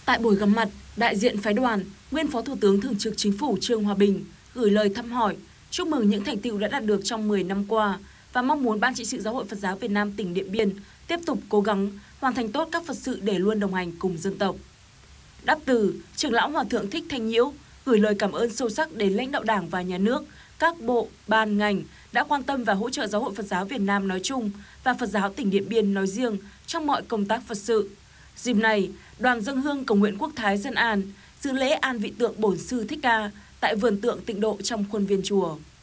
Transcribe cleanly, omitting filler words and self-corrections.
Tại buổi gặp mặt, đại diện phái đoàn, nguyên Phó Thủ tướng Thường trực Chính phủ Trương Hòa Bình gửi lời thăm hỏi, chúc mừng những thành tựu đã đạt được trong 10 năm qua và mong muốn Ban Trị sự Giáo hội Phật giáo Việt Nam tỉnh Điện Biên tiếp tục cố gắng hoàn thành tốt các Phật sự để luôn đồng hành cùng dân tộc. Đáp từ, Trưởng lão Hòa thượng Thích Thanh Nhiễu gửi lời cảm ơn sâu sắc đến lãnh đạo Đảng và Nhà nước, các bộ, ban, ngành đã quan tâm và hỗ trợ Giáo hội Phật giáo Việt Nam nói chung và Phật giáo tỉnh Điện Biên nói riêng trong mọi công tác Phật sự. Dịp này, đoàn dâng hương cầu nguyện quốc thái dân an, dự lễ an vị tượng Bổn Sư Thích Ca tại vườn tượng Tịnh Độ trong khuôn viên chùa.